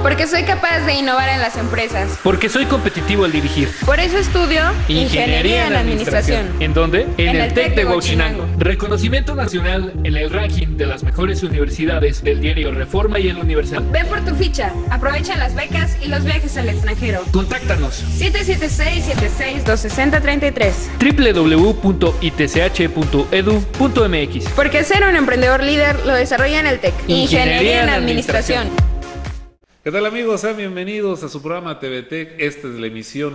Porque soy capaz de innovar en las empresas. Porque soy competitivo al dirigir. Por eso estudio Ingeniería en Administración. ¿En dónde? En el TEC de Huachinango. Reconocimiento nacional en el ranking de las mejores universidades del diario Reforma y El Universal. Ven por tu ficha, aprovecha las becas y los viajes al extranjero. Contáctanos. 776-76-260-33. www.itch.edu.mx. Porque ser un emprendedor líder lo desarrolla en el TEC. Ingeniería en Administración. ¿Qué tal, amigos? Sean bienvenidos a su programa TVTech. Esta es la emisión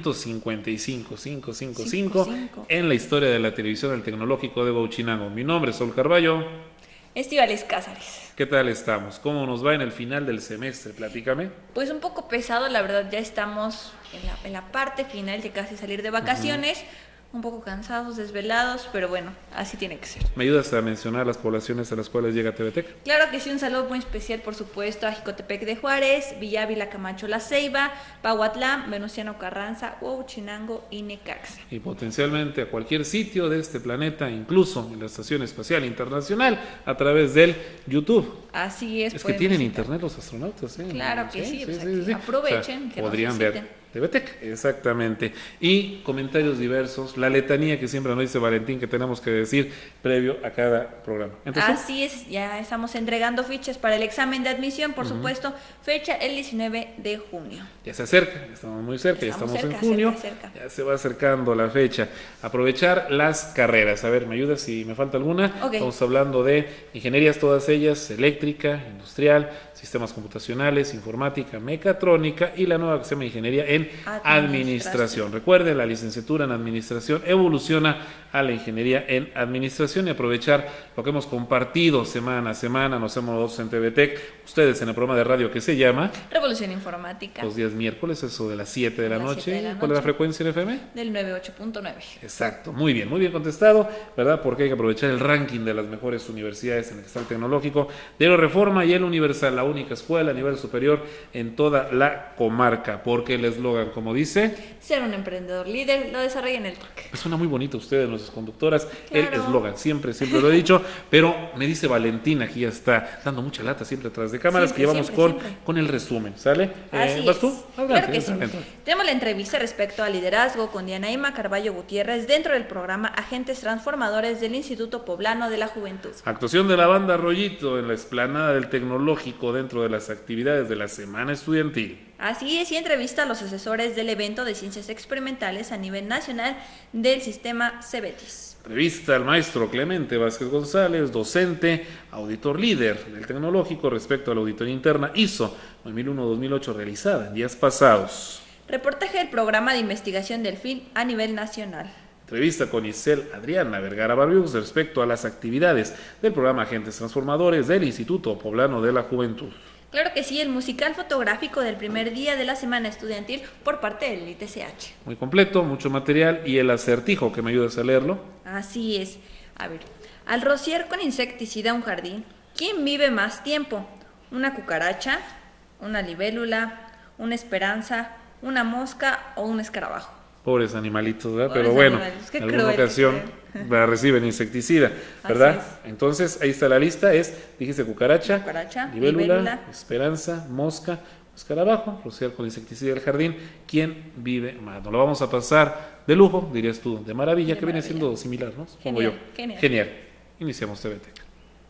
555 en la historia de la televisión del Tecnológico de Huachinango. Mi nombre es Sol Carballo. Estíbaliz Cázares. ¿Qué tal estamos? ¿Cómo nos va en el final del semestre? Platícame. Pues un poco pesado, la verdad, ya estamos en la parte final de casi salir de vacaciones. Un poco cansados, desvelados, pero bueno, así tiene que ser. ¿Me ayudas a mencionar las poblaciones a las cuales llega TVTech? Claro que sí, un saludo muy especial, por supuesto, a Jicotepec de Juárez, Villávila, Camacho, La Ceiba, Pahuatlán, Venustiano Carranza, Huachinango y Necaxa. Y potencialmente a cualquier sitio de este planeta, incluso en la Estación Espacial Internacional, a través del YouTube. Así es. Es que tienen internet los astronautas, ¿eh? Claro que sí, aprovechen, o sea, que podrían ver TVTech, exactamente. Y comentarios diversos, la letanía que siempre nos dice Valentín que tenemos que decir previo a cada programa. Entonces, así es, ya estamos entregando fichas para el examen de admisión, por supuesto, fecha el 19 de junio. Ya se acerca, estamos muy cerca, ya estamos en junio, cerca. Ya se va acercando la fecha. Aprovechar las carreras. A ver, ¿me ayudas si me falta alguna? Okay. Estamos hablando de ingenierías, todas ellas, eléctrica, industrial, sistemas computacionales, informática, mecatrónica y la nueva que se llama ingeniería en administración. Recuerden, la licenciatura en administración evoluciona a la ingeniería en administración y aprovechar lo que hemos compartido semana a semana, nos hemos en TVTech, ustedes en el programa de radio que se llama Revolución Informática. Los días miércoles, eso de las 7 de la noche. ¿Cuál es la frecuencia en FM? Del 98.9. Exacto, muy bien contestado, ¿verdad? Porque hay que aprovechar el ranking de las mejores universidades en el que está el Tecnológico de la Reforma y el Universal, la única escuela a nivel superior en toda la comarca, porque el eslogan, como dice, ser un emprendedor líder, lo desarrolla en el TEC. Suena muy bonito ustedes, nuestras conductoras, claro. El eslogan, siempre lo he dicho, pero me dice Valentina, aquí ya está dando mucha lata siempre atrás de cámaras, que llevamos con el resumen, ¿sale? ¿Vas tú? Adelante, claro que sí. Tenemos la entrevista respecto al liderazgo con Dianaíma Carballo Gutiérrez dentro del programa Agentes Transformadores del Instituto Poblano de la Juventud. Actuación de la banda Rollito en la explanada del Tecnológico dentro de las actividades de la Semana Estudiantil. Así es, y entrevista a los asesores del evento de ciencias experimentales a nivel nacional del sistema CEBETIS. Entrevista al maestro Clemente Vázquez González, docente, auditor líder del Tecnológico respecto a la auditoría interna ISO 2001-2008 realizada en días pasados. Reportaje del programa de investigación del FIL a nivel nacional. Entrevista con Isel Adriana Vergara Barrios respecto a las actividades del programa Agentes Transformadores del Instituto Poblano de la Juventud. Claro que sí, el musical fotográfico del primer día de la semana estudiantil por parte del ITCH. Muy completo, mucho material y el acertijo, que me ayudas a leerlo. Así es. A ver, al rociar con insecticida un jardín, ¿quién vive más tiempo? ¿Una cucaracha, una libélula, una esperanza, una mosca o un escarabajo? Pobres animalitos, ¿verdad? Pobres Pero bueno, animales. en alguna ocasión reciben insecticida, ¿verdad? Entonces, ahí está la lista, dijiste cucaracha, libélula, esperanza, mosca, escarabajo, rociar con insecticida el jardín. ¿Quién vive más? Nos lo vamos a pasar de lujo, dirías tú, de maravilla, que viene siendo similar, ¿no? Como yo. Genial. Iniciamos TVTech.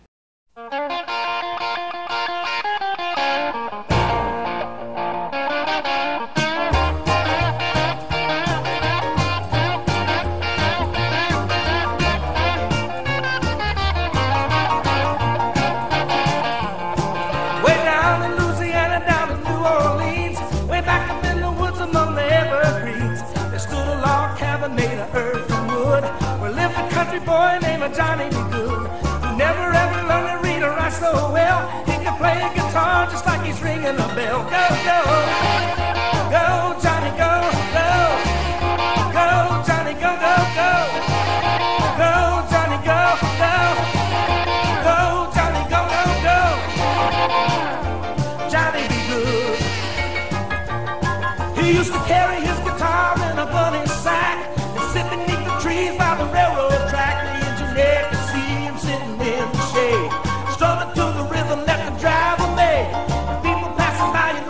Boy named Johnny B. Good, who never ever learned to read or write so well. He can play a guitar just like he's ringing a bell. Go, go, go, Johnny, go, go, go, Johnny, go, go, go, go, Johnny, go, go, go, Johnny, go, go, go. Johnny B. Good. He used to carry his guitar in a gunny sack and sit beneath the trees by the railroad track. The engineer could see him sitting in the shade, strumming to the rhythm that the driver made. People passing by, you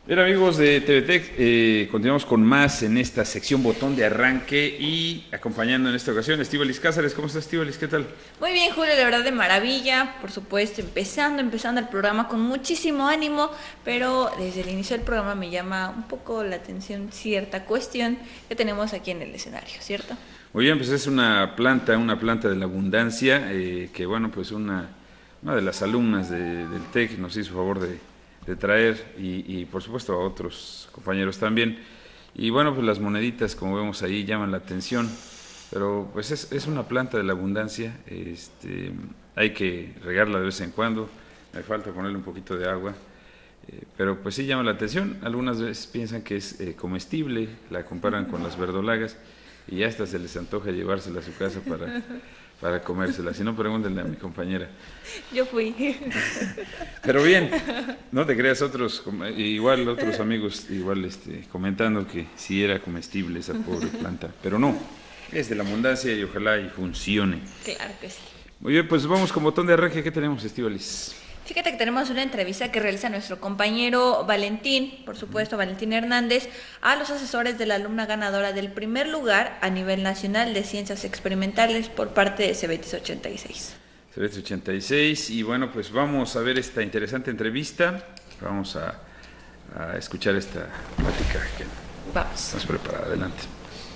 Bien, amigos de TVT, continuamos con más en esta sección Botón de Arranque y acompañando en esta ocasión Estíbaliz Cázares. ¿Cómo estás, Estíbaliz? ¿Qué tal? Muy bien, Julio, de verdad de maravilla, por supuesto, empezando el programa con muchísimo ánimo, pero desde el inicio del programa me llama un poco la atención cierta cuestión que tenemos aquí en el escenario, ¿cierto? Muy bien, pues es una planta de la abundancia, que bueno, pues una de las alumnas del TEC nos hizo favor de traer y por supuesto a otros compañeros también. Y bueno, pues las moneditas, como vemos ahí, llaman la atención, pero pues es una planta de la abundancia, hay que regarla de vez en cuando, me falta ponerle un poquito de agua, pero pues sí llama la atención. Algunas veces piensan que es comestible, la comparan con las verdolagas y hasta se les antoja llevársela a su casa para comérsela. Si no, pregúntenle a mi compañera. Yo fui. Pero bien, no te creas, otros amigos comentando que sí era comestible esa pobre planta, pero no, es de la abundancia y ojalá y funcione. Claro que sí. Muy bien, pues vamos con Botón de Arranque. ¿Qué tenemos, Estíbaliz? Fíjate que tenemos una entrevista que realiza nuestro compañero Valentín, por supuesto, Valentín Hernández, a los asesores de la alumna ganadora del primer lugar a nivel nacional de ciencias experimentales por parte de Cebetis 86. Cebetis 86, y bueno, pues vamos a ver esta interesante entrevista, vamos a escuchar esta plática que nos prepara. Adelante.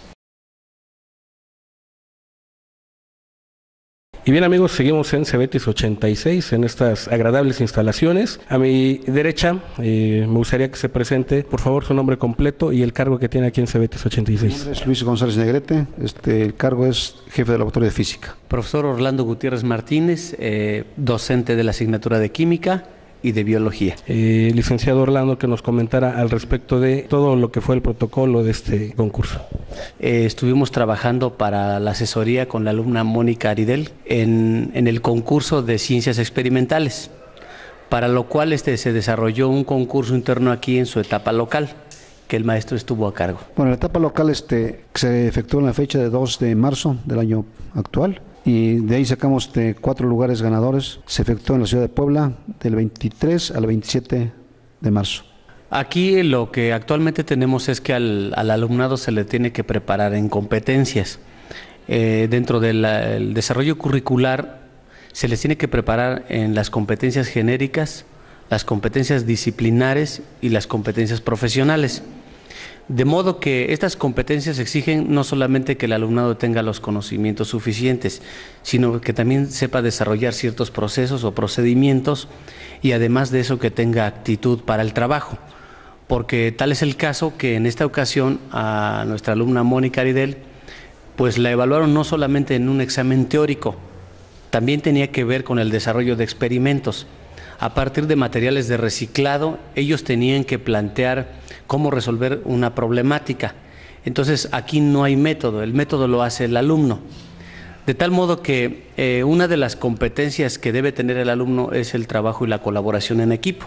Y bien, amigos, seguimos en Cebetis 86, en estas agradables instalaciones. A mi derecha, me gustaría que se presente, por favor, su nombre completo y el cargo que tiene aquí en Cebetis 86. Mi nombre es Luis González Negrete, el cargo es jefe de laboratorio de física. Profesor Orlando Gutiérrez Martínez, docente de la asignatura de química y de biología. Licenciado Orlando, que nos comentara al respecto de todo lo que fue el protocolo de este concurso. Estuvimos trabajando para la asesoría con la alumna Mónica Aridel en el concurso de ciencias experimentales, para lo cual se desarrolló un concurso interno aquí en su etapa local, que el maestro estuvo a cargo. Bueno, la etapa local se efectuó en la fecha de 2 de marzo del año actual. Y de ahí sacamos 4 lugares ganadores. Se efectuó en la ciudad de Puebla del 23 al 27 de marzo. Aquí lo que actualmente tenemos es que al alumnado se le tiene que preparar en competencias. Dentro del desarrollo curricular se les tiene que preparar en las competencias genéricas, las competencias disciplinares y las competencias profesionales. De modo que estas competencias exigen no solamente que el alumnado tenga los conocimientos suficientes, sino que también sepa desarrollar ciertos procesos o procedimientos y además de eso que tenga actitud para el trabajo. Porque tal es el caso que en esta ocasión a nuestra alumna Mónica Aridel, pues la evaluaron no solamente en un examen teórico, también tenía que ver con el desarrollo de experimentos. A partir de materiales de reciclado, ellos tenían que plantear cómo resolver una problemática. Entonces, aquí no hay método, el método lo hace el alumno. De tal modo que una de las competencias que debe tener el alumno es el trabajo y la colaboración en equipo.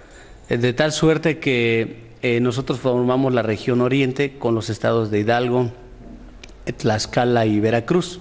De tal suerte que nosotros formamos la región Oriente con los estados de Hidalgo, Tlaxcala y Veracruz.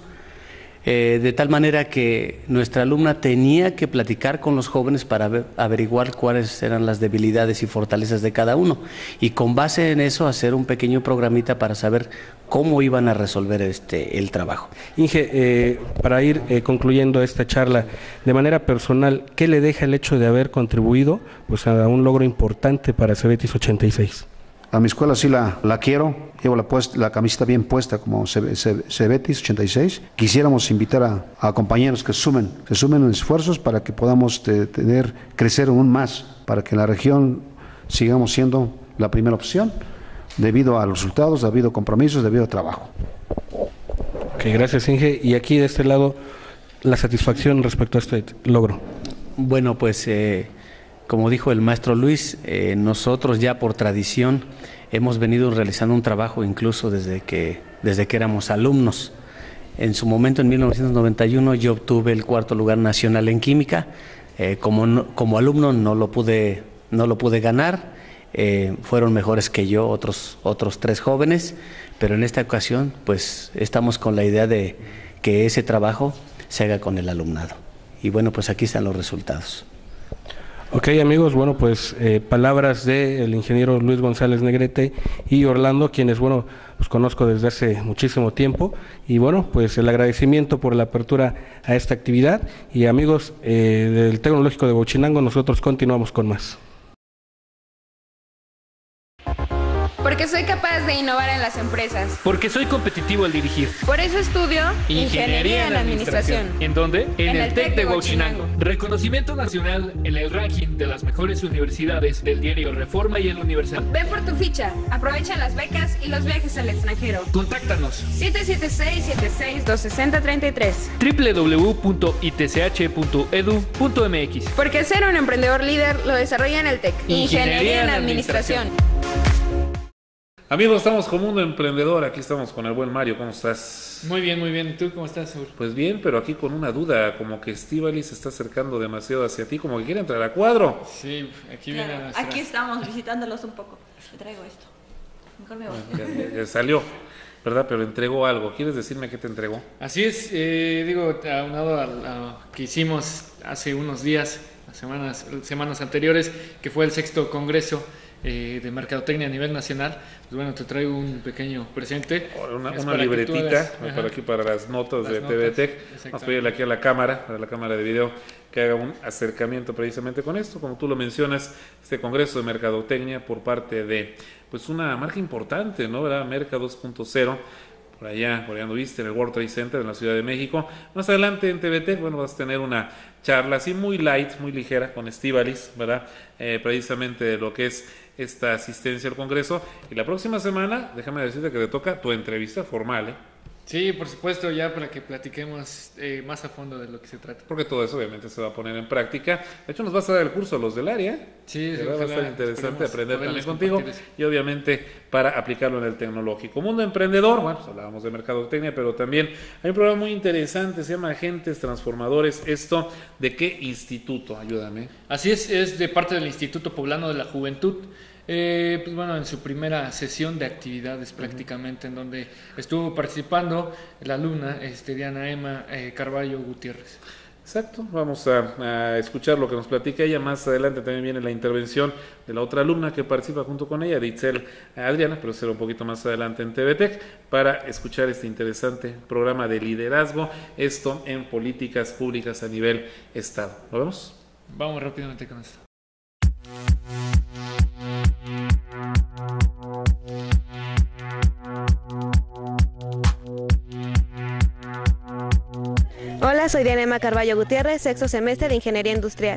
De tal manera que nuestra alumna tenía que platicar con los jóvenes para averiguar cuáles eran las debilidades y fortalezas de cada uno y con base en eso hacer un pequeño programita para saber cómo iban a resolver el trabajo. Inge, para ir concluyendo esta charla, de manera personal, ¿qué le deja el hecho de haber contribuido pues, a un logro importante para Cebetis 86? A mi escuela sí la quiero, llevo la camiseta bien puesta como Cebetis 86. Quisiéramos invitar a compañeros que sumen en esfuerzos para que podamos crecer aún más, para que en la región sigamos siendo la primera opción, debido a los resultados, debido a compromisos, debido a trabajo. Ok, gracias, Inge. Y aquí de este lado, la satisfacción respecto a este logro. Bueno, pues como dijo el maestro Luis, nosotros ya por tradición hemos venido realizando un trabajo incluso desde que éramos alumnos. En su momento, en 1991, yo obtuve el 4º lugar nacional en química. Como alumno no lo pude ganar, fueron mejores que yo otros 3 jóvenes, pero en esta ocasión pues estamos con la idea de que ese trabajo se haga con el alumnado. Y bueno, pues aquí están los resultados. Ok, amigos, bueno, pues palabras del ingeniero Luis González Negrete y Orlando, quienes, bueno, los conozco desde hace muchísimo tiempo, y bueno, pues el agradecimiento por la apertura a esta actividad. Y amigos del Tecnológico de Huachinango, nosotros continuamos con más. Porque soy capaz de innovar en las empresas. Porque soy competitivo al dirigir. Por eso estudio Ingeniería en Administración. ¿En dónde? En el TEC de Huachinango. Huachinango. Reconocimiento nacional en el ranking de las mejores universidades del diario Reforma y El Universal. Ven por tu ficha, aprovecha las becas y los viajes al extranjero. Contáctanos. 776-76-260-33. www.itch.edu.mx. Porque ser un emprendedor líder lo desarrolla en el TEC. Ingeniería en Administración. Amigos, estamos con Mundo Emprendedor, aquí estamos con el buen Mario, ¿cómo estás? Muy bien, muy bien. ¿Y tú cómo estás, Saúl? Pues bien, pero aquí con una duda, como que Estíbaliz se está acercando demasiado hacia ti, como que quiere entrar a cuadro. Sí, aquí Claro, viene nuestra... aquí estamos visitándolos un poco. Le traigo esto. Mejor me voy. Ya salió, ¿verdad? Pero entregó algo. ¿Quieres decirme qué te entregó? Así es, digo, aunado a lo que hicimos hace unos días, semanas anteriores, que fue el 6º Congreso de Mercadotecnia a nivel nacional, pues bueno, te traigo un pequeño presente. Una libretita para aquí, para las notas de TVTech. Vamos a pedirle aquí a la cámara, de video, que haga un acercamiento precisamente con esto, como tú lo mencionas, este Congreso de Mercadotecnia por parte de, pues, una marca importante, ¿no? ¿Verdad? Merca 2.0. Por allá no viste, en el World Trade Center en la Ciudad de México. Más adelante en TVT, bueno, vas a tener una charla así muy light, muy ligera con Estíbaliz, ¿verdad? Precisamente de lo que es esta asistencia al Congreso. Y la próxima semana, déjame decirte que te toca tu entrevista formal, ¿eh? Sí, por supuesto, ya para que platiquemos más a fondo de lo que se trata. Porque todo eso obviamente se va a poner en práctica. De hecho, nos vas a dar el curso a los del área. Sí, va a estar interesante aprender también contigo y obviamente para aplicarlo en el tecnológico. Mundo Emprendedor, bueno, pues hablábamos de mercadotecnia, pero también hay un programa muy interesante, se llama Agentes Transformadores. ¿Esto de qué instituto? Ayúdame. Así es de parte del Instituto Poblano de la Juventud. Pues bueno, en su primera sesión de actividades prácticamente, en donde estuvo participando la alumna Diana Emma Carballo Gutiérrez. Exacto, vamos a escuchar lo que nos platica ella. Más adelante también viene la intervención de la otra alumna que participa junto con ella, Ditzel Adriana, pero será un poquito más adelante en TVTech, para escuchar este interesante programa de liderazgo, esto en políticas públicas a nivel estado. ¿Lo vemos? Vamos rápidamente con esto. Hola, soy Diana Emma Carballo Gutiérrez, sexto semestre de Ingeniería Industrial.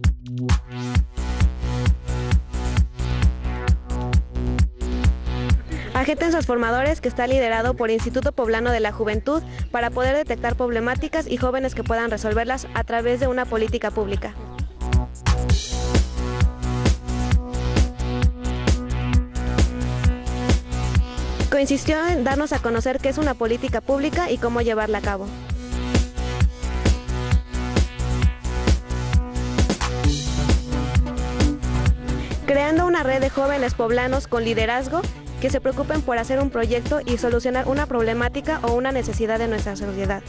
Agentes Transformadores, que está liderado por Instituto Poblano de la Juventud para poder detectar problemáticas y jóvenes que puedan resolverlas a través de una política pública. Consistió en darnos a conocer qué es una política pública y cómo llevarla a cabo. Creando una red de jóvenes poblanos con liderazgo que se preocupen por hacer un proyecto y solucionar una problemática o una necesidad de nuestra sociedad.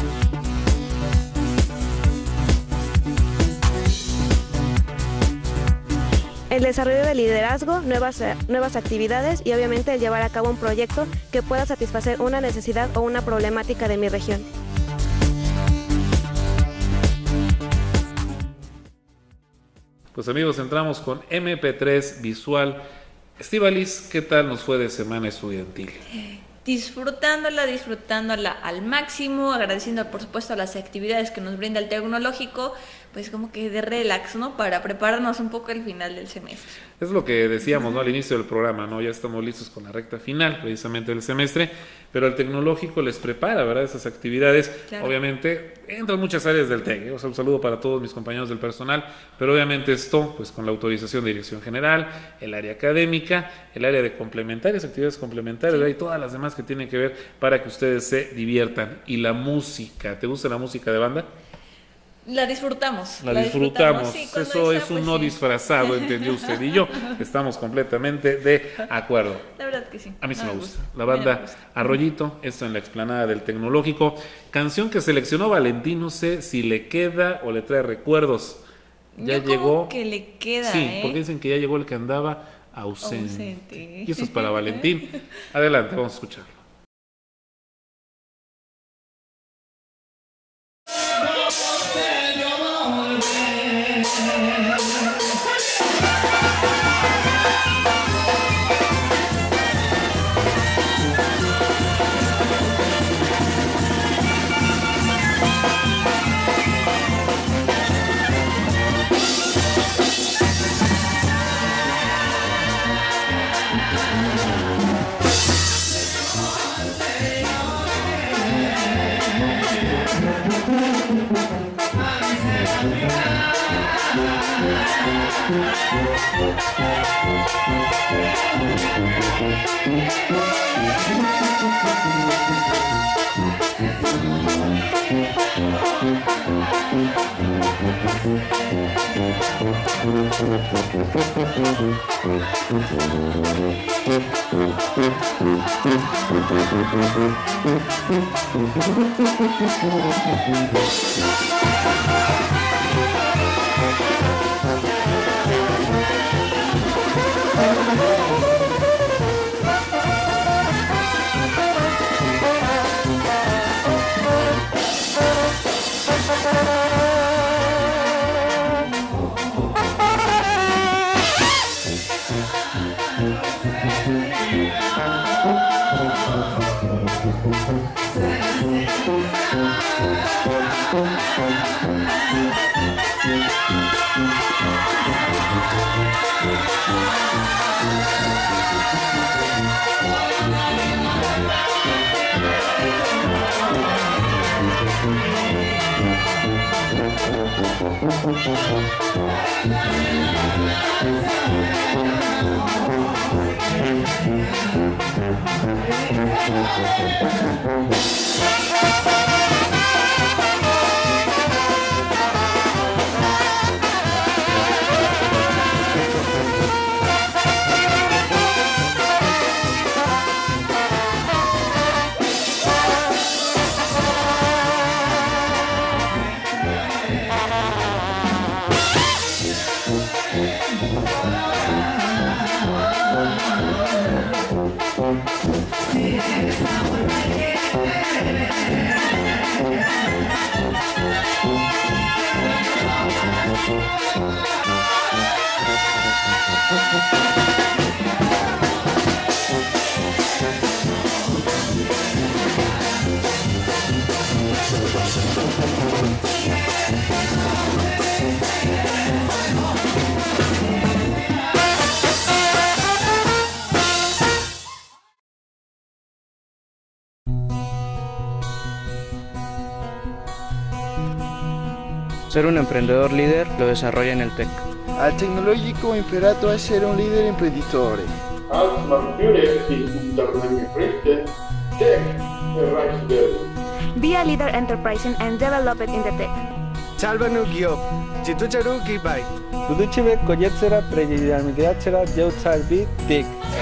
El desarrollo de liderazgo, nuevas actividades y obviamente el llevar a cabo un proyecto que pueda satisfacer una necesidad o una problemática de mi región. Pues amigos, entramos con MP3 Visual. Estíbaliz, ¿qué tal nos fue de semana estudiantil? Disfrutándola al máximo, agradeciendo por supuesto las actividades que nos brinda el tecnológico, pues como que de relax, ¿no? Para prepararnos un poco al final del semestre. Es lo que decíamos, ¿no? Al inicio del programa, ¿no? Ya estamos listos con la recta final, precisamente del semestre, pero el tecnológico les prepara, ¿verdad? Esas actividades. Claro. Obviamente, entran muchas áreas del TEC, ¿eh? O sea, un saludo para todos mis compañeros del personal, pero obviamente esto, pues con la autorización de dirección general, el área académica, el área de complementarias, actividades complementarias, sí. Y todas las demás que tienen que ver para que ustedes se diviertan. Y la música, ¿te gusta la música de banda? La disfrutamos. La disfrutamos. Sí, eso es un no disfrazado, entendió usted y yo. Estamos completamente de acuerdo. La verdad que sí. A mí sí me gusta. La banda Arroyito, esto en la explanada del Tecnológico. Canción que seleccionó Valentín, no sé si le queda o le trae recuerdos. Ya Yo llegó. como que le queda, Sí, porque dicen que ya llegó el que andaba ausente. Y eso es para Valentín. Adelante, vamos a escucharlo. Ser un emprendedor líder lo desarrolla en el TEC. Al tecnologico imparato a essere un leader imprenditore. Als marketeer die unternehmen richten, tech erreicht werden. Be a leader enterprising and develop it in the tech. Salvanu Gio, Chitucharu Kibai. Buduchive Koyetsera Preyamidiachera Yautzar Bit Tic.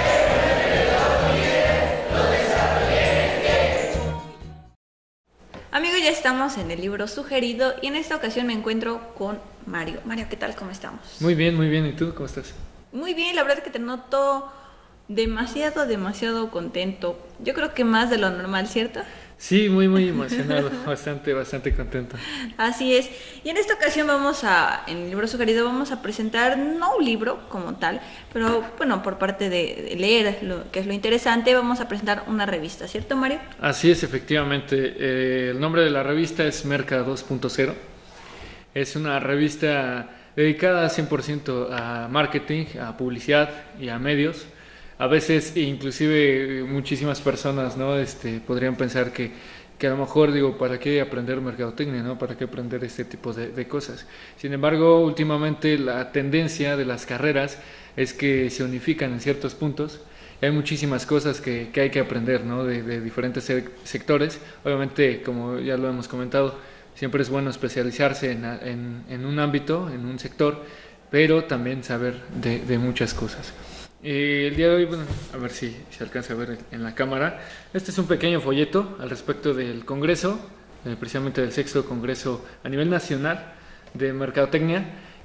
Amigos, ya estamos en el libro sugerido y en esta ocasión me encuentro con Mario. Mario, ¿qué tal? ¿Cómo estamos? Muy bien, muy bien. ¿Y tú cómo estás? Muy bien, la verdad es que te noto demasiado contento. Yo creo que más de lo normal, ¿cierto? Sí, muy emocionado, bastante contento. Así es. Y en esta ocasión en el libro sugerido vamos a presentar no un libro como tal, pero bueno, por parte de leer, que es lo interesante, vamos a presentar una revista, ¿cierto, Mario? Así es, efectivamente. El nombre de la revista es Merca 2.0. Es una revista dedicada 100% a marketing, a publicidad y a medios. A veces, inclusive, muchísimas personas, ¿no? Podrían pensar que a lo mejor, ¿para qué aprender mercadotecnia, ¿no? ¿Para qué aprender este tipo de cosas? Sin embargo, últimamente la tendencia de las carreras es que se unifican en ciertos puntos. Hay muchísimas cosas que hay que aprender, ¿no? De diferentes sectores. Obviamente, como ya lo hemos comentado, siempre es bueno especializarse en un ámbito, en un sector, pero también saber de muchas cosas. El día de hoy, bueno, a ver si se alcanza a ver en la cámara. Este es un pequeño folleto al respecto del Congreso, precisamente del 6º Congreso a nivel nacional de Mercadotecnia.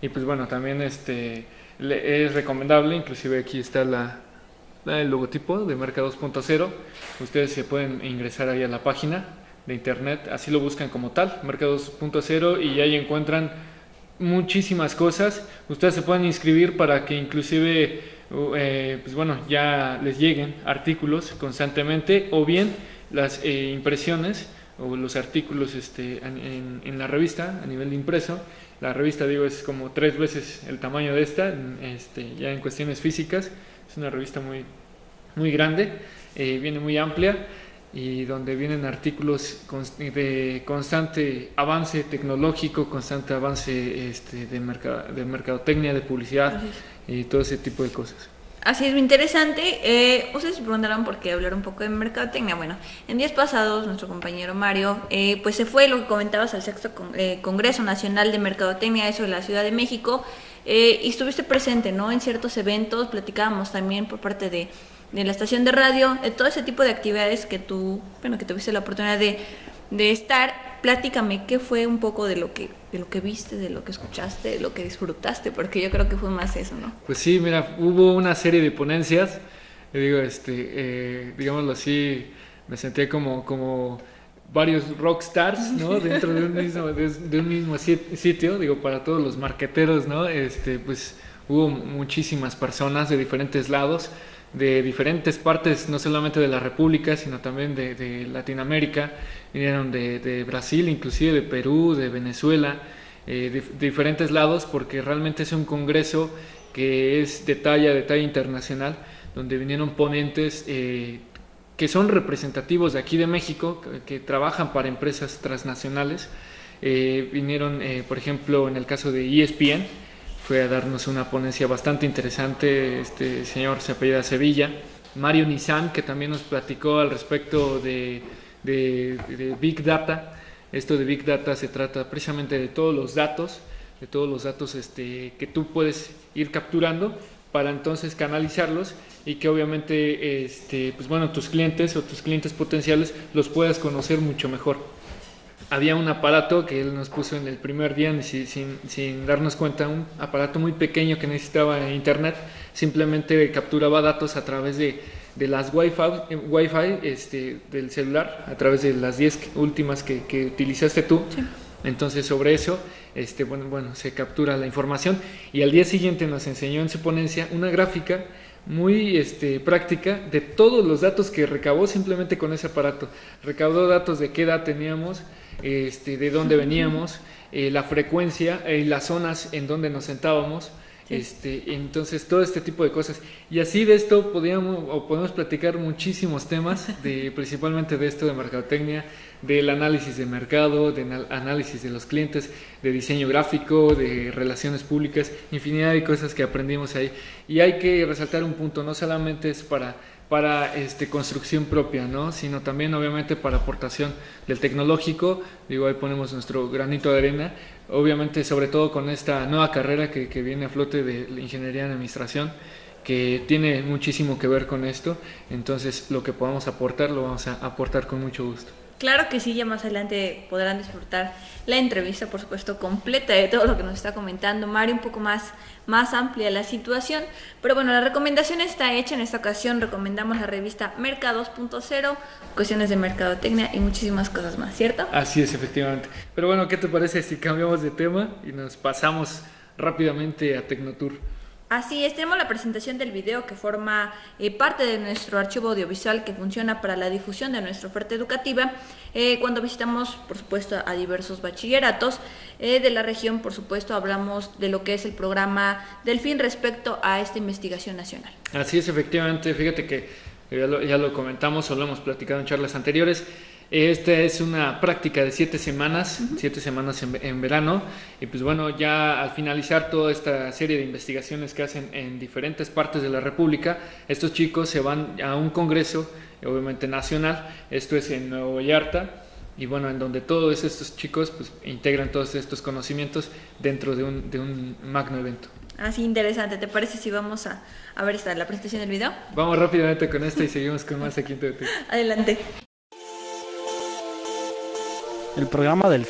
y pues bueno, también es recomendable, inclusive aquí está el logotipo de Merca 2.0, ustedes se pueden ingresar ahí a la página de internet, así lo buscan como tal, Merca 2.0, y ahí encuentran muchísimas cosas. Ustedes se pueden inscribir para que inclusive pues bueno, ya les lleguen artículos constantemente, o bien las impresiones o los artículos en la revista a nivel de impreso. La revista, digo, es como 3 veces el tamaño de esta, ya en cuestiones físicas. Es una revista muy, muy grande, viene muy amplia, y donde vienen artículos de constante avance tecnológico, constante avance de mercadotecnia, de publicidad y todo ese tipo de cosas. Así es, muy interesante. Ustedes se preguntarán por qué hablar un poco de mercadotecnia. Bueno, en días pasados nuestro compañero Mario pues se fue, lo que comentabas, al 6º Congreso Nacional de Mercadotecnia, eso de la Ciudad de México, y estuviste presente, ¿no?, en ciertos eventos. Platicábamos también por parte de la estación de radio, de todo ese tipo de actividades que que tuviste la oportunidad de estar. Platícame, ¿qué fue un poco de lo que viste, de lo que escuchaste, de lo que disfrutaste? Porque yo creo que fue más eso, ¿no? Pues sí, mira, hubo una serie de ponencias, digámoslo así, me sentí como varios rockstars, ¿no? Dentro de un mismo sitio, digo, para todos los marqueteros, ¿no? Pues hubo muchísimas personas de diferentes lados, de diferentes partes, no solamente de la República, sino también de Latinoamérica. Vinieron de Brasil, inclusive de Perú, de Venezuela, de diferentes lados, porque realmente es un congreso que es de talla internacional, donde vinieron ponentes que son representativos de aquí de México, que trabajan para empresas transnacionales. Vinieron, por ejemplo, en el caso de ESPN, fue a darnos una ponencia bastante interesante, este señor se apellida Sevilla. Mario Nizam, que también nos platicó al respecto de Big Data. Esto de Big Data se trata precisamente de todos los datos que tú puedes ir capturando para entonces canalizarlos, y que obviamente pues bueno, tus clientes o tus clientes potenciales los puedas conocer mucho mejor. Había un aparato que él nos puso en el primer día sin darnos cuenta, un aparato muy pequeño que necesitaba internet, simplemente capturaba datos a través de las Wi-Fi del celular, a través de las 10 últimas que utilizaste tú. Sí. Entonces sobre eso bueno, se captura la información, y al día siguiente nos enseñó en su ponencia una gráfica muy práctica de todos los datos que recabó simplemente con ese aparato. Recaudó datos de qué edad teníamos, de dónde veníamos, la frecuencia y las zonas en donde nos sentábamos. Entonces todo este tipo de cosas, y así de esto podemos platicar muchísimos temas, principalmente de esto de mercadotecnia, del análisis de mercado, del análisis de los clientes, de diseño gráfico, de relaciones públicas, infinidad de cosas que aprendimos ahí. Y hay que resaltar un punto: no solamente es para construcción propia, ¿no?, sino también obviamente para aportación del tecnológico. Digo, ahí ponemos nuestro granito de arena, obviamente, sobre todo con esta nueva carrera que viene a flote de la ingeniería en administración, que tiene muchísimo que ver con esto. Entonces lo que podamos aportar, lo vamos a aportar con mucho gusto. Claro que sí, ya más adelante podrán disfrutar la entrevista, por supuesto, completa de todo lo que nos está comentando Mario, un poco más amplia la situación. Pero bueno, la recomendación está hecha. En esta ocasión recomendamos la revista Merca 2.0, cuestiones de mercadotecnia y muchísimas cosas más, ¿cierto? Así es, efectivamente. Pero bueno, ¿qué te parece si cambiamos de tema y nos pasamos rápidamente a Tecnotour? Así es, tenemos la presentación del video que forma parte de nuestro archivo audiovisual que funciona para la difusión de nuestra oferta educativa cuando visitamos, por supuesto, a diversos bachilleratos de la región. Por supuesto, hablamos de lo que es el programa Delfín respecto a esta investigación nacional. Así es, efectivamente, fíjate que ya lo comentamos o lo hemos platicado en charlas anteriores. Esta es una práctica de 7 semanas, 7 semanas en verano, y pues bueno, ya al finalizar toda esta serie de investigaciones que hacen en diferentes partes de la República, estos chicos se van a un congreso, obviamente nacional. Esto es en Nuevo Vallarta, y bueno, en donde todos estos chicos pues integran todos estos conocimientos dentro de un magno evento. Así, interesante. ¿Te parece si vamos a ver la presentación del video? Vamos rápidamente con esta y seguimos con más aquí en TV. Adelante. El programa Delfín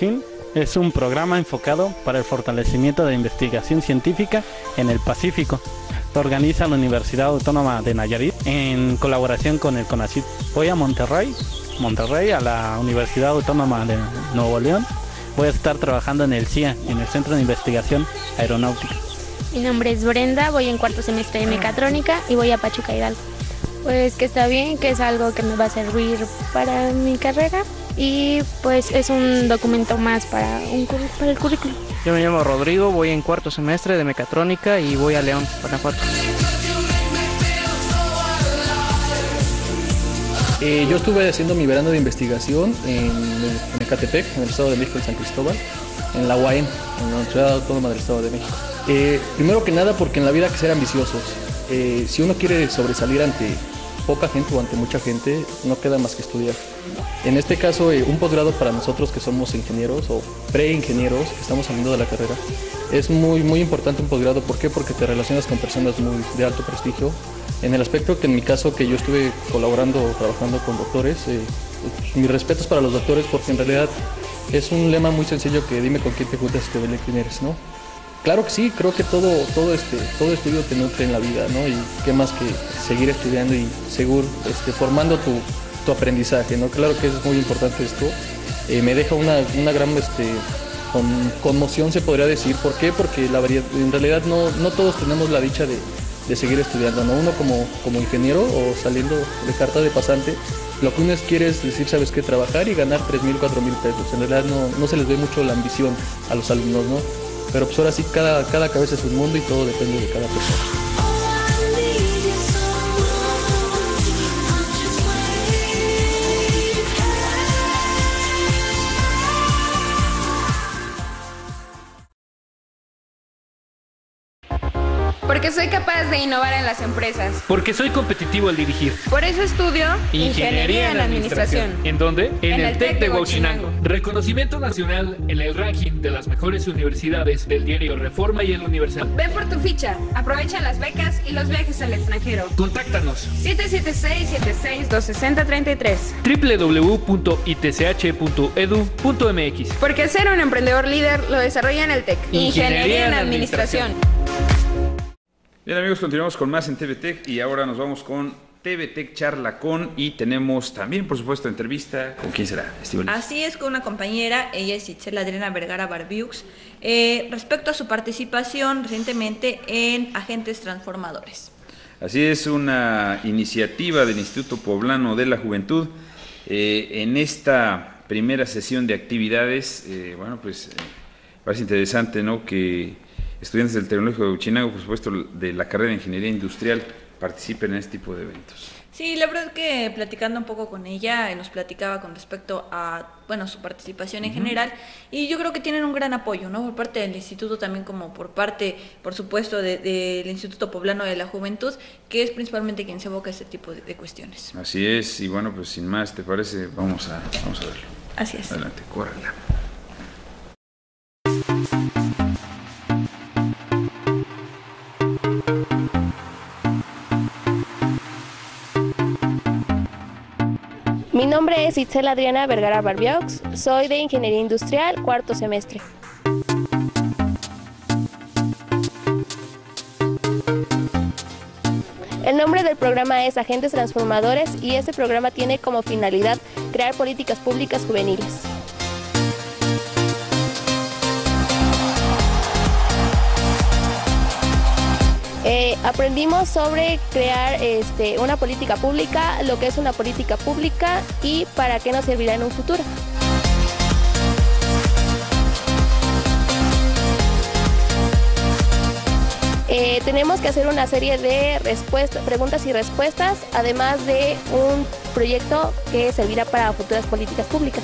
es un programa enfocado para el fortalecimiento de investigación científica en el Pacífico. Lo organiza la Universidad Autónoma de Nayarit en colaboración con el CONACYT. Voy a Monterrey, a la Universidad Autónoma de Nuevo León. Voy a estar trabajando en el CIA, en el Centro de Investigación Aeronáutica. Mi nombre es Brenda, voy en cuarto semestre de mecatrónica y voy a Pachuca Hidalgo. Pues que está bien, que es algo que me va a servir para mi carrera y pues es un documento más para el currículum. Yo me llamo Rodrigo, voy en cuarto semestre de mecatrónica y voy a León, Guanajuato. Yo estuve haciendo mi verano de investigación en Ecatepec, en el Estado de México, en San Cristóbal, en la UAM, en la Universidad Autónoma del Estado de México. Primero que nada porque en la vida hay que ser ambiciosos. Si uno quiere sobresalir ante poca gente o ante mucha gente, no queda más que estudiar. En este caso, un posgrado para nosotros que somos ingenieros o preingenieros, que estamos saliendo de la carrera, es muy importante un posgrado. ¿Por qué? Porque te relacionas con personas de alto prestigio. En el aspecto que en mi caso, que yo estuve colaborando o trabajando con doctores, mis respetos para los doctores, porque en realidad es un lema muy sencillo que dime con quién te juntas y te veré quién eres, ¿no? Claro que sí, creo que todo estudio te nutre en la vida, ¿no? Y qué más que seguir estudiando y seguir formando tu aprendizaje, ¿no? Claro que es muy importante esto. Me deja una gran conmoción, se podría decir. ¿Por qué? Porque en realidad no todos tenemos la dicha de seguir estudiando, ¿no? Uno como ingeniero o saliendo de carta de pasante, lo que uno quiere es decir, ¿sabes qué? Trabajar y ganar 3,000, 4,000 pesos. En realidad no se les ve mucho la ambición a los alumnos, ¿no? Pero pues ahora sí, cada cabeza es un mundo y todo depende de cada persona. Porque soy capaz de innovar en las empresas. Porque soy competitivo al dirigir. Por eso estudio Ingeniería en Administración. ¿En dónde? En el TEC de Huachinango. Reconocimiento nacional en el ranking de las mejores universidades del diario Reforma y El Universal. Ven por tu ficha, aprovecha las becas y los viajes al extranjero. Contáctanos. 776-76-260-33. www.itch.edu.mx. Porque ser un emprendedor líder lo desarrolla en el TEC. Ingeniería en Administración. Bien amigos, continuamos con más en TVTech y ahora nos vamos con TVTech Charla Con y tenemos también, por supuesto, entrevista. ¿Con quién será, Estíbaliz? Así es, con una compañera, ella es Itzel Adriana Vergara Barbiux, respecto a su participación recientemente en Agentes Transformadores. Así es, una iniciativa del Instituto Poblano de la Juventud. En esta primera sesión de actividades, parece interesante, ¿no?, que estudiantes del Tecnológico de Huachinango, por supuesto, de la carrera de Ingeniería Industrial, participen en este tipo de eventos. Sí, la verdad es que platicando un poco con ella, nos platicaba con respecto a, su participación en general, y yo creo que tienen un gran apoyo, ¿no?, por parte del instituto, también como por parte, por supuesto, del Instituto Poblano de la Juventud, que es principalmente quien se aboca a este tipo de cuestiones. Así es, y bueno, pues sin más, ¿te parece? Vamos a verlo. Así es. Adelante, córrela. Mi nombre es Itzel Adriana Vergara Barbiaux, soy de Ingeniería Industrial, cuarto semestre. El nombre del programa es Agentes Transformadores y este programa tiene como finalidad crear políticas públicas juveniles. Aprendimos sobre crear una política pública, lo que es una política pública y para qué nos servirá en un futuro. Tenemos que hacer una serie de preguntas y respuestas, además de un proyecto que servirá para futuras políticas públicas.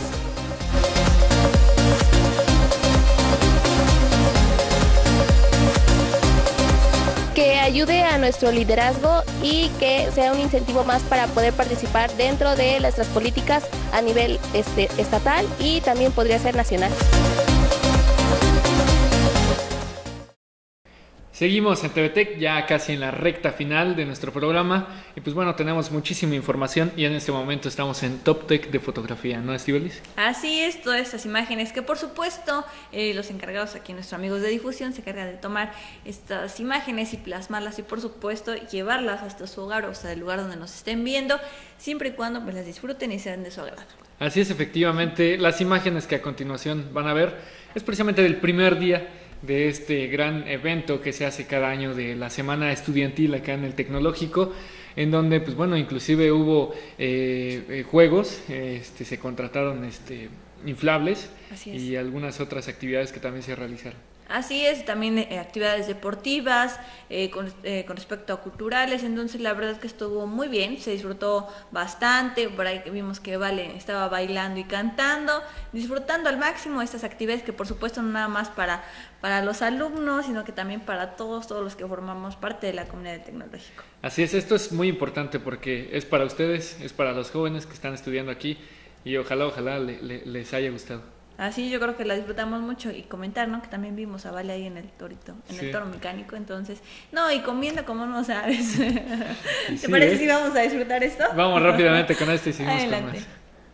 Que ayude a nuestro liderazgo y que sea un incentivo más para poder participar dentro de nuestras políticas a nivel estatal y también podría ser nacional. Seguimos en TVTech, ya casi en la recta final de nuestro programa. Y pues bueno, tenemos muchísima información y en este momento estamos en Top Tech de fotografía, ¿no, Estíbaliz? Así es, todas estas imágenes que por supuesto los encargados aquí, nuestros amigos de difusión, se encargan de tomar estas imágenes y plasmarlas y por supuesto llevarlas hasta su hogar o hasta el lugar donde nos estén viendo, siempre y cuando pues las disfruten y sean de su agrado. Así es, efectivamente, las imágenes que a continuación van a ver es precisamente del primer día de este gran evento que se hace cada año de la Semana Estudiantil acá en el Tecnológico, en donde, pues bueno, inclusive hubo juegos, se contrataron inflables y algunas otras actividades que también se realizaron. Así es, también actividades deportivas, con respecto a culturales, entonces la verdad es que estuvo muy bien, se disfrutó bastante, por ahí vimos que Vale estaba bailando y cantando, disfrutando al máximo estas actividades que por supuesto no nada más para los alumnos, sino que también para todos los que formamos parte de la comunidad tecnológica. Así es, esto es muy importante porque es para ustedes, es para los jóvenes que están estudiando aquí y ojalá les haya gustado. Así yo creo que la disfrutamos mucho y comentar, ¿no? Que también vimos a Vale ahí en el torito, el toro mecánico, entonces, no, y comiendo como no sabes. ¿Te parece si vamos a disfrutar esto? Vamos rápidamente con esto y seguimos Adelante. con más.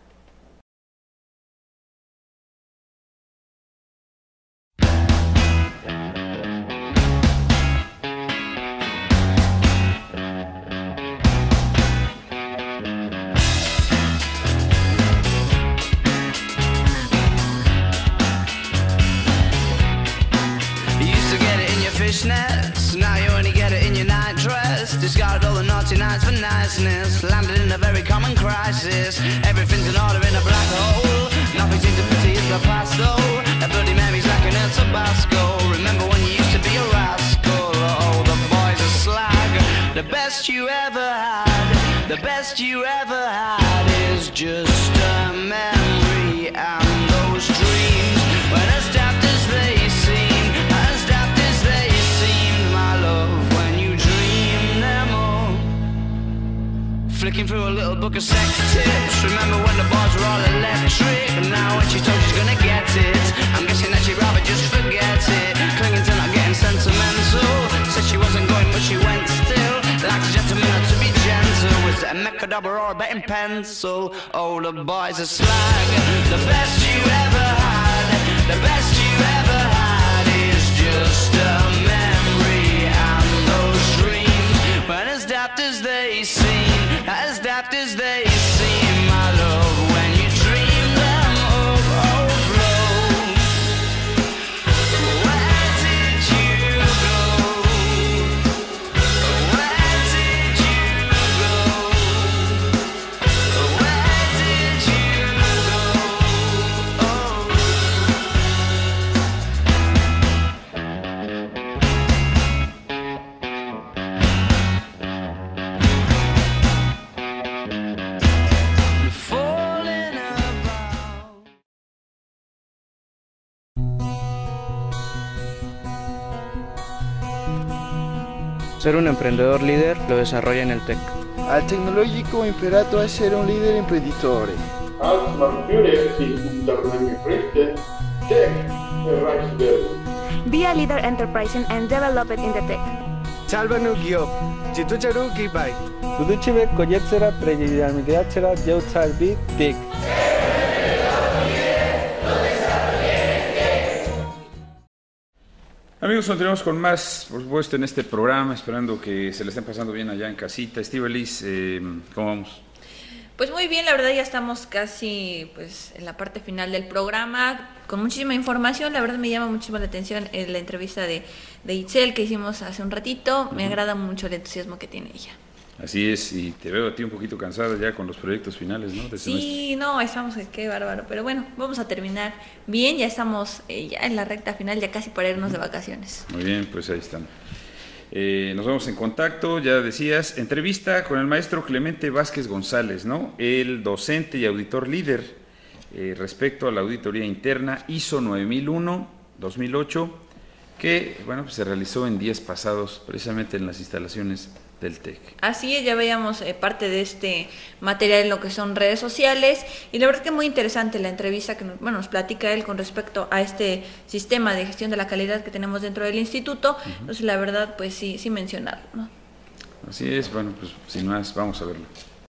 Fishnets, now you only get it in your night dress. Discarded all the naughty nights for niceness. Landed in a very common crisis. Everything's in order in a black hole. Nothing seems to pity is the past though. A bloody memory's like an El Tabasco. Remember when you used to be a rascal? Oh, the boys are slag. The best you ever had, the best you ever had is just a memory. And those dreams, when as daft as they seem, as daft as they seemed, my love, when you dream them all. Flicking through a little book of sex tips. Remember when the bars were all electric? And now when she told she's gonna get it, I'm guessing that she'd rather just forget it. Clinging to not getting sentimental. Said she wasn't going but she went still. Like a gentleman had to be gentle. Was it a Mechadobber or a betting pencil? Oh, the boys are slag. The best you ever had, the best you ever had is just a memory. And those dreams, when as daft as they seem, as daft as they seem, my love, when you dream them overflow. Where did you go? Where did you go? Where did you go? Oh. Falling about. Ser un emprendedor líder lo desarrolla en el TEC. Al tecnológico imperato a essere un leader imprenditore. Als marketeer die onderneming richten, tech Rijksweg. Be a leader enterprising and develop it in the tech. Salvanu Giop, Chitucharu Kipai. Duduchibe Koyetsera Prejidamidiachera Yeutzar Bit Tic. Amigos, continuamos con más, por supuesto, en este programa, esperando que se le estén pasando bien allá en casita. Estíbaliz, ¿cómo vamos? Pues muy bien, la verdad ya estamos casi pues en la parte final del programa, con muchísima información. La verdad me llama muchísimo la atención la entrevista de Itzel que hicimos hace un ratito. Me agrada mucho el entusiasmo que tiene ella. Así es, y te veo a ti un poquito cansada ya con los proyectos finales, ¿no? De sí, no, estamos, qué bárbaro, pero bueno, vamos a terminar bien, ya estamos ya en la recta final, ya casi para irnos de vacaciones. Muy bien, pues ahí están. Nos vemos en contacto, ya decías, entrevista con el maestro Clemente Vázquez González, ¿no? El docente y auditor líder respecto a la auditoría interna ISO 9001-2008, que, bueno, pues se realizó en días pasados, precisamente en las instalaciones del TEC. Así es, ya veíamos parte de este material en lo que son redes sociales, y la verdad que muy interesante la entrevista que nos platica él con respecto a este sistema de gestión de la calidad que tenemos dentro del instituto. Entonces la verdad pues sí mencionarlo, ¿no? Así es, bueno, pues sin más, vamos a verlo.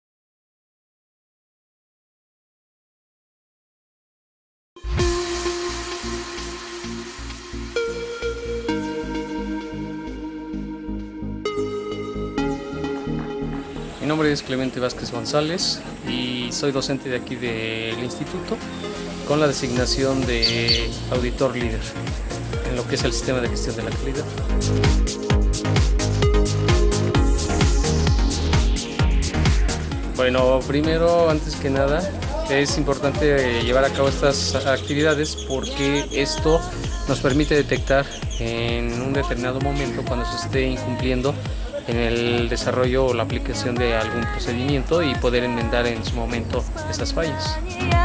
Mi nombre es Clemente Vázquez González y soy docente de aquí del instituto con la designación de auditor líder en lo que es el sistema de gestión de la calidad. Bueno, primero, antes que nada, es importante llevar a cabo estas actividades porque esto nos permite detectar en un determinado momento cuando se esté incumpliendo en el desarrollo o la aplicación de algún procedimiento y poder enmendar en su momento esas fallas.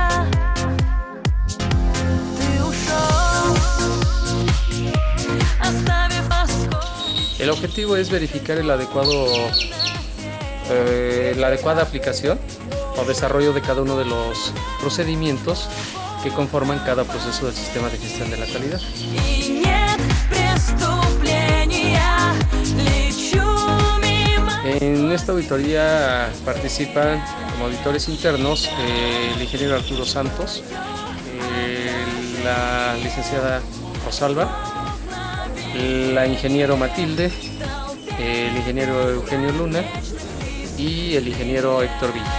El objetivo es verificar la adecuada aplicación o desarrollo de cada uno de los procedimientos que conforman cada proceso del sistema de gestión de la calidad. En esta auditoría participan como auditores internos el ingeniero Arturo Santos, la licenciada Rosalba, la ingeniero Matilde, el ingeniero Eugenio Luna y el ingeniero Héctor Villa.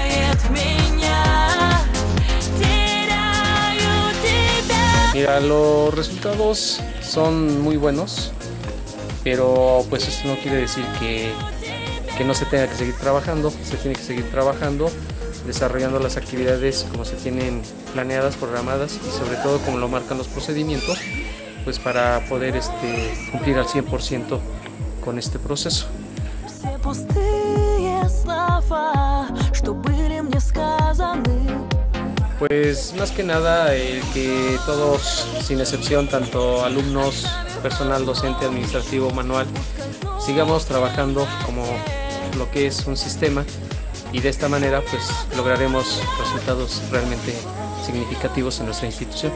Mira, los resultados son muy buenos, pero pues esto no quiere decir que no se tenga que seguir trabajando. Se tiene que seguir trabajando, desarrollando las actividades como se tienen planeadas, programadas y sobre todo como lo marcan los procedimientos, pues para poder cumplir al 100% con este proceso. Pues más que nada que todos, sin excepción, tanto alumnos, personal docente, administrativo, manual, sigamos trabajando como lo que es un sistema y de esta manera pues lograremos resultados realmente significativos en nuestra institución.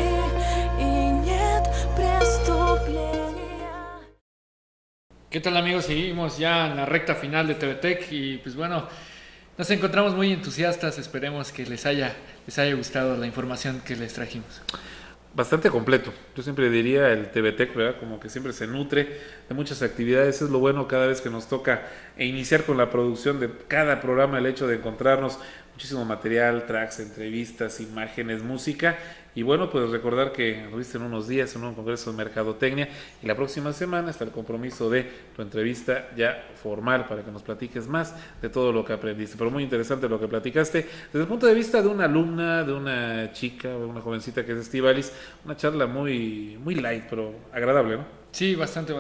¿Qué tal, amigos? Seguimos ya en la recta final de TVTech y pues bueno, nos encontramos muy entusiastas. Esperemos que les haya gustado la información que les trajimos. Bastante completo. Yo siempre diría el TVTech, ¿verdad? Como que siempre se nutre de muchas actividades. Es lo bueno cada vez que nos toca iniciar con la producción de cada programa, el hecho de encontrarnos muchísimo material, tracks, entrevistas, imágenes, música. Y bueno, pues recordar que estuviste en unos días en un congreso de mercadotecnia y la próxima semana está el compromiso de tu entrevista ya formal para que nos platiques más de todo lo que aprendiste. Pero muy interesante lo que platicaste desde el punto de vista de una alumna, de una chica, una jovencita que es Estíbalis, una charla muy, muy light, pero agradable, ¿no? Sí, bastante,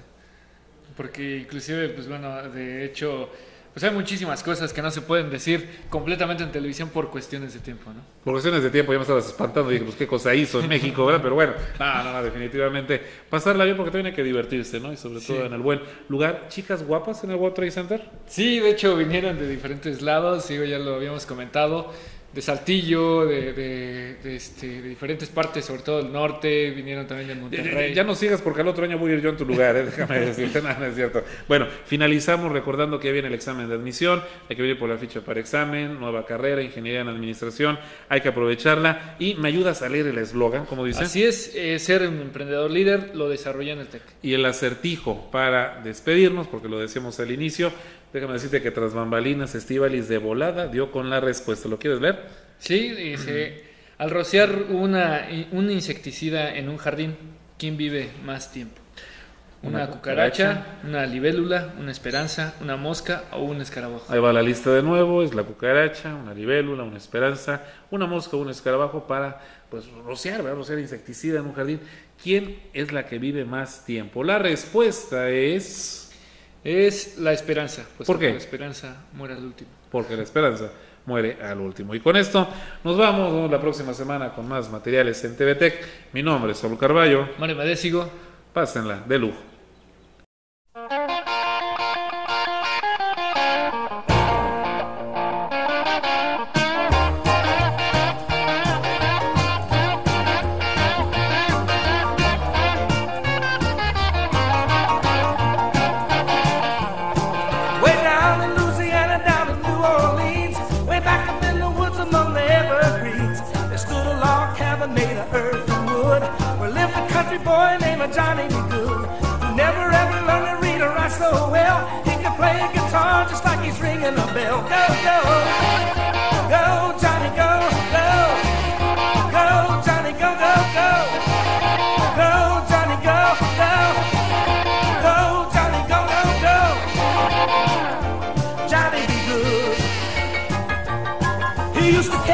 porque inclusive, pues bueno, de hecho, pues hay muchísimas cosas que no se pueden decir completamente en televisión por cuestiones de tiempo, ¿no? Por cuestiones de tiempo, ya me estabas espantando y dije, pues qué cosa hizo en México, ¿verdad? Pero bueno, no, definitivamente pasarla bien porque también hay que divertirse, ¿no? Y sobre todo en el buen lugar. ¿Chicas guapas en el World Trade Center? Sí, de hecho vinieron de diferentes lados, digo, ya lo habíamos comentado, de Saltillo, de diferentes partes, sobre todo del norte, vinieron también de Monterrey. Ya no sigas porque al otro año voy a ir yo en tu lugar, déjame decirte, no es cierto. Bueno, finalizamos recordando que ya viene el examen de admisión, hay que venir por la ficha para examen, nueva carrera, ingeniería en administración, hay que aprovecharla y me ayudas a leer el eslogan, como dice. Así es, ser un emprendedor líder lo desarrolla en el TEC. Y el acertijo para despedirnos, porque lo decíamos al inicio, déjame decirte que tras bambalinas, Estíbalis de volada dio con la respuesta. ¿Lo quieres ver? Sí, dice, al rociar un insecticida en un jardín, ¿quién vive más tiempo? ¿Una cucaracha, una libélula, una esperanza, una mosca o un escarabajo? Ahí va la lista de nuevo, es la cucaracha, una libélula, una esperanza, una mosca o un escarabajo para pues rociar, ¿verdad? Rociar insecticida en un jardín. ¿Quién es la que vive más tiempo? La respuesta es la esperanza. Pues ¿por qué? La esperanza muere al último. Porque la esperanza muere al último. Y con esto nos vamos la próxima semana con más materiales en TVTech. Mi nombre es Saúl Carballo. Mario Madésigo. Pásenla de lujo. mama made of earth and wood. Well, lived a country boy named Johnny B. Good, who never ever learned to read or write so well. He could play a guitar just like he's ringing a bell. Go, go, go, Johnny, go, go, go, Johnny, go, go, go, go, Johnny, go, go, go, Johnny, go, go, go. Johnny B. Good. He used to